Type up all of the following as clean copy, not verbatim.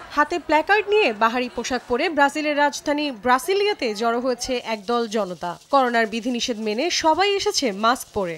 হাতে প্ল্যাকার্ড নিয়ে বাহারি পোশাক পরে ব্রাজিলের রাজধানী ব্রাসিলিয়াতে জড়ো হয়েছে একদল জনতা। করোনার বিধিনিষেধ মেনে সবাই এসেছে মাস্ক পরে।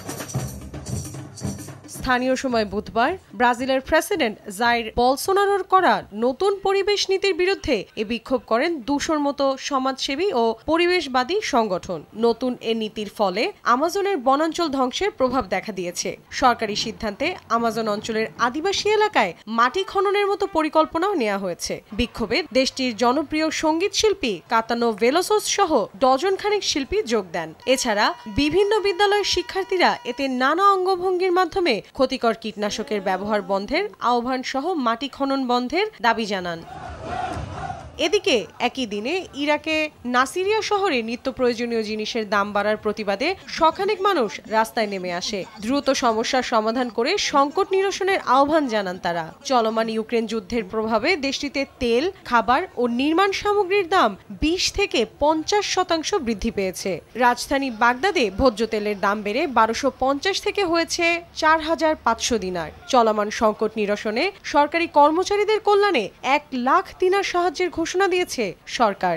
স্থানীয় সময় বুধবার ব্রাজিলের প্রেসিডেন্ট জাইর বলসোনারোর করা নতুন পরিবেশ নীতির বিরুদ্ধে এ বিক্ষোভ করেন 200-র মতো সমাজসেবী ও পরিবেশবাদী সংগঠন। নতুন এ নীতির ফলে আমাজনের বনাঞ্চল ধ্বংসের প্রভাব দেখা দিয়েছে। সরকারি সিদ্ধান্তে আমাজন অঞ্চলের আদিবাসী এলাকায় মাটি খননের মতো পরিকল্পনাও নেওয়া হয়েছে। বিক্ষোভে দেশটির জনপ্রিয় সঙ্গীত শিল্পী কাতানো ভেলোসোস সহ ডজন খানেক শিল্পী যোগ দেন। এছাড়া বিভিন্ন বিদ্যালয়ের শিক্ষার্থীরা এতে নানা অঙ্গভঙ্গির মাধ্যমে ক্ষতিকর কীটনাশকের ব্যবহার বন্ধের আহ্বান সহ মাটি খনন বন্ধের দাবি জানান। এদিকে একই দিনে ইরাকে নাসিরিয়া শহরে নিত্য প্রয়োজনীয় জিনিসের দাম বাড়ার প্রতিবাদে শখানেক মানুষ রাস্তায় নেমে আসে। দ্রুত সমস্যার সমাধান করে সংকট নিরসনের আহ্বান জানান তারা। চলমান ইউক্রেন যুদ্ধের প্রভাবে দেশটিতে তেল, খাবার ও নির্মাণ সামগ্রীর দাম 20 থেকে 50% বৃদ্ধি পেয়েছে। রাজধানী বাগদাদে ভোজ্য তেলের দাম বেড়ে 1250 থেকে হয়েছে 4500 দিনার। চলমান সংকট নিরসনে সরকারি কর্মচারীদের কল্যাণে 1 লাখ দিনার সাহায্যের ঘোষণা দিয়েছে সরকার।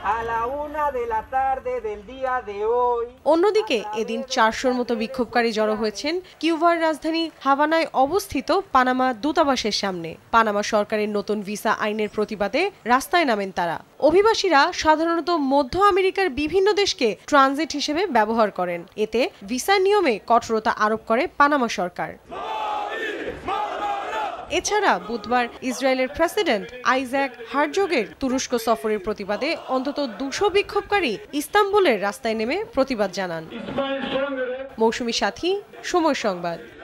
অন্যদিকে এদিন 400-র মতো বিক্ষোভকারী জড়ো হয়েছেন কিউবার রাজধানী হাভানায় অবস্থিত পানামা দূতাবাসের সামনে। পানামা সরকারের নতুন ভিসা আইনের প্রতিবাদে রাস্তায় নামেন তারা। অভিবাসীরা সাধারণত মধ্য আমেরিকার বিভিন্ন দেশকে ট্রানজিট হিসেবে ব্যবহার করেন। এতে ভিসা নিয়মে কঠোরতা আরোপ করে পানামা সরকার। এছাড়া বুধবার ইসরায়েলের প্রেসিডেন্ট আইজাক হারজোগের তুরস্ক সফরের প্রতিবাদে অন্তত 200 বিক্ষোভকারী ইস্তাম্বুলের রাস্তায় নেমে প্রতিবাদ জানান। মৌসুমী সাথী, সময় সংবাদ।